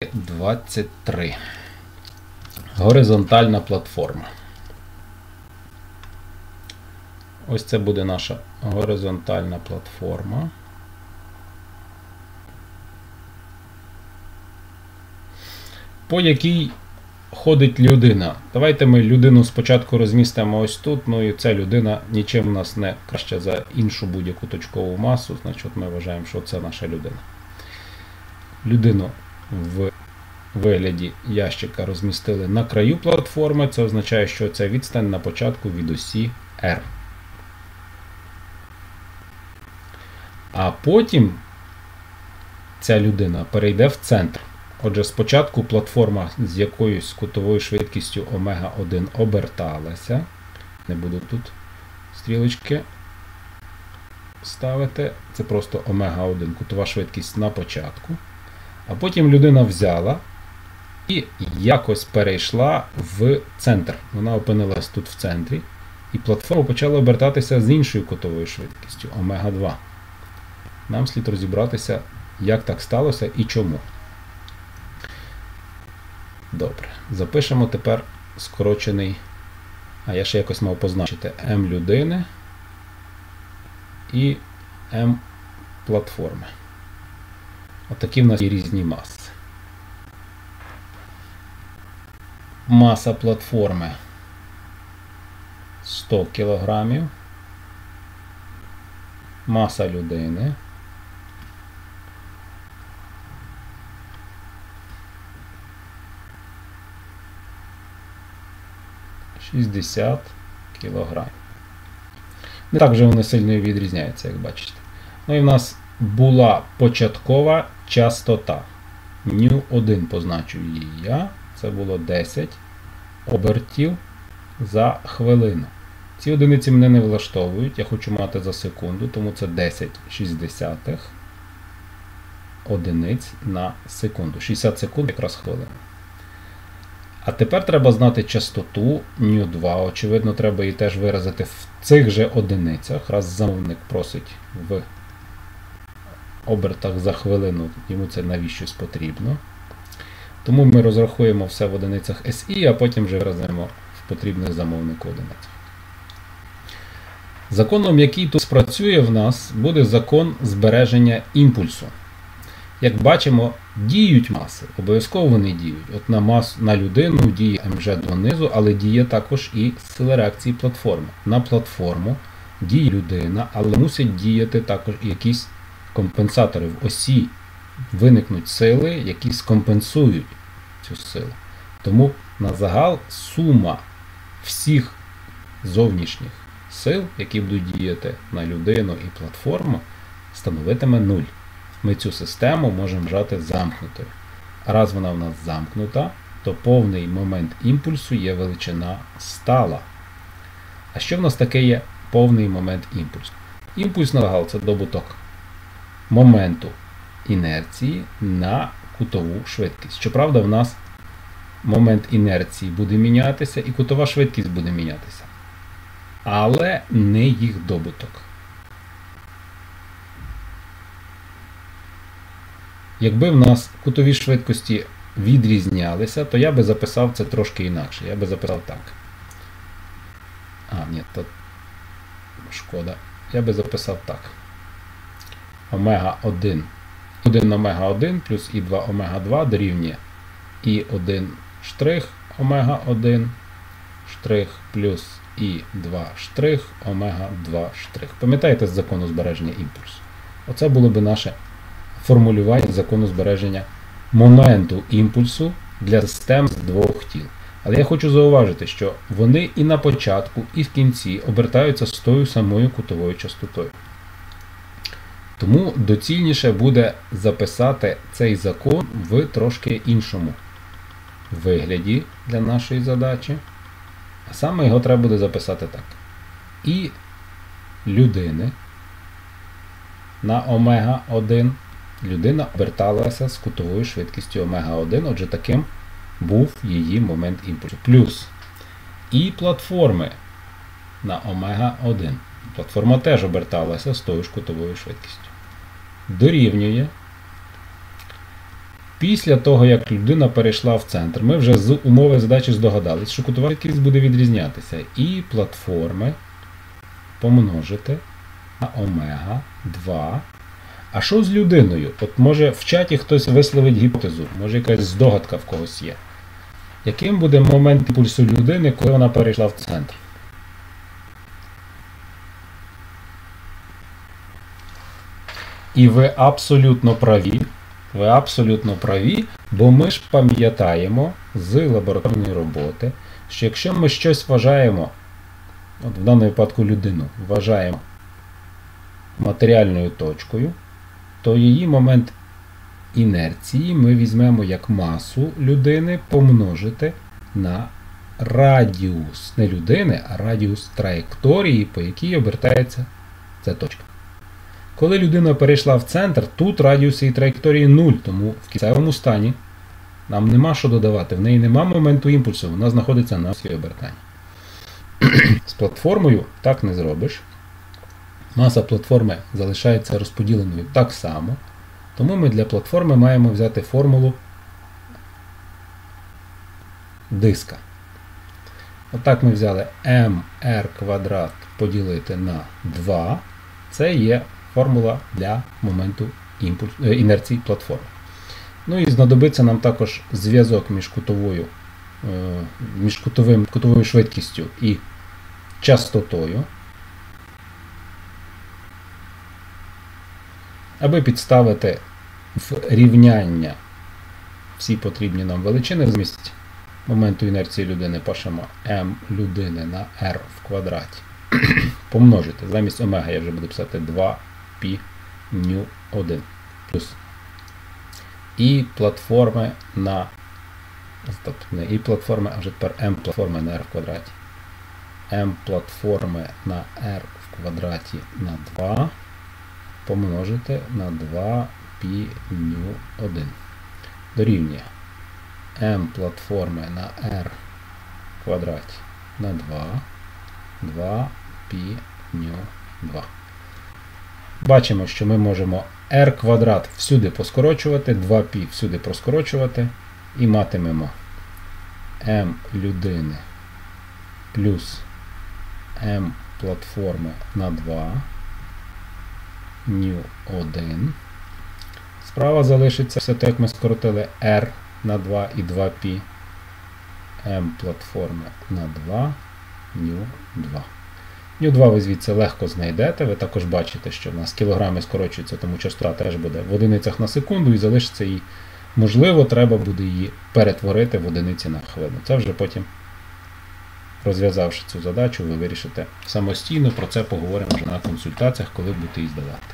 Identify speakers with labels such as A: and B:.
A: 23. Горизонтальна платформа. Ось це буде наша горизонтальна платформа. По якій ходить людина. Давайте ми людину спочатку розмістимо ось тут, ну і ця людина нічим у нас не краще за іншу будь-яку точкову масу, значить ми вважаємо, що це наша людина. Людину в вигляді ящика розмістили на краю платформи, це означає, що ця відстань на початку від осі R. А потім ця людина перейде в центр. Отже, спочатку платформа з якоюсь кутовою швидкістю ω1 оберталася. Не буду тут стрілочки ставити. Це просто ω1, кутова швидкість на початку. А потім людина взяла і якось перейшла в центр. Вона опинилась тут в центрі. І платформа почала обертатися з іншою кутовою швидкістю ω2. Нам слід розібратися, як так сталося і чому. Добре. Запишемо тепер скорочений, а я ще якось мав позначити М людини і М платформи. Отакі в нас є різні маси. Маса платформи 100 кг. Маса людини 60 кг. Не так вже вони сильно відрізняються, як бачите. Ну і в нас була початкова частота. Ню1 позначую її я. Це було 10 обертів за хвилину. Ці одиниці мене не влаштовують. Я хочу мати за секунду, тому це 10/60 одиниць на секунду. 60 секунд якраз хвилина. А тепер треба знати частоту ню2. Очевидно, треба її теж виразити в цих же одиницях. Раз замовник просить в обертах за хвилину, йому це навіщось потрібно. Тому ми розрахуємо все в одиницях SI, а потім вже виразимо в потрібних замовнику одиницях. Законом, який тут спрацює в нас, буде закон збереження імпульсу. Як бачимо, діють маси, обов'язково вони діють. От на людину діє МЖ донизу, але діє також і сила реакції платформи. На платформу діє людина, але мусять діяти також якісь компенсатори. В осі виникнуть сили, які скомпенсують цю силу. Тому на загал сума всіх зовнішніх сил, які будуть діяти на людину і платформу, становитиме 0. Ми цю систему можемо вважати замкнутою. А раз вона в нас замкнута, то повний момент імпульсу є величина стала. А що в нас таке є повний момент імпульсу? Імпульс на загал – це добуток моменту інерції на кутову швидкість. Щоправда, в нас момент інерції буде мінятися і кутова швидкість буде мінятися. Але не їх добуток. Якби в нас кутові швидкості відрізнялися, то я би записав це трошки інакше. Я би записав так. Тут шкода. Я би записав так. Ω1. 1 ω1 плюс І2 ω2 дорівнює І1 штрих ω1 штрих плюс І2 штрих ω2 штрих. Пам'ятаєте з закону збереження імпульсу? Оце було б наше формулювання закону збереження моменту імпульсу для систем з двох тіл. Але я хочу зауважити, що вони і на початку, і в кінці обертаються з тою самою кутовою частотою. Тому доцільніше буде записати цей закон в трошки іншому вигляді для нашої задачі. А саме його треба буде записати так. І людини на ω1 людина оберталася з кутовою швидкістю ω1, отже таким був її момент імпульсу. Плюс і платформи на ω1. Платформа теж оберталася з тою ж кутовою швидкістю. Дорівнює Після того, як людина перейшла в центр, ми вже з умови задачі здогадались, що кутова швидкість буде відрізнятися. І платформи помножити на омега 2. А що з людиною? От може в чаті хтось висловить гіпотезу, може якась здогадка в когось є. Яким буде момент імпульсу людини, коли вона перейшла в центр? І ви абсолютно праві, бо ми ж пам'ятаємо з лабораторної роботи, що якщо ми щось вважаємо, от в даному випадку людину, вважаємо матеріальною точкою, то її момент інерції ми візьмемо як масу людини помножити на радіус не людини, а радіус траєкторії, по якій обертається ця точка. Коли людина перейшла в центр, тут радіус її траєкторії 0, тому в кінцевому стані нам нема що додавати. В неї нема моменту імпульсу, вона знаходиться на осі обертання. З платформою так не зробиш. Маса платформи залишається розподіленою так само. Тому ми для платформи маємо взяти формулу диска. Отак ми взяли mr квадрат поділити на 2. Це є формула для моменту інерції платформи. Ну і знадобиться нам також зв'язок між кутовою швидкістю і частотою, аби підставити в рівняння всі потрібні нам величини. Замість моменту інерції людини пишемо m людини на r в квадраті. Помножити. Замість омега я вже буду писати 2π ню 1 плюс. І платформи на... не і платформи, а вже тепер m платформи на r в квадраті. m платформи на r в квадраті на 2 помножити на 2π ню 1. Дорівнює m платформи на r в квадраті на 2π ню 2. Бачимо, що ми можемо r квадрат всюди поскорочувати, 2π всюди проскорочувати і матимемо m людини плюс m платформи на 2 ню 1. Справа залишиться все те, як ми скоротили r на 2 і 2π. m платформи на 2 ню 2. Ню 2 ви звідси легко знайдете. Ви також бачите, що в нас кілограми скорочуються, тому частота теж буде в одиницях на секунду і залишиться її. Можливо, треба буде її перетворити в одиниці на хвилину. Це вже потім, розв'язавши цю задачу, ви вирішите самостійно. Про це поговоримо вже на консультаціях, коли будете її здавати.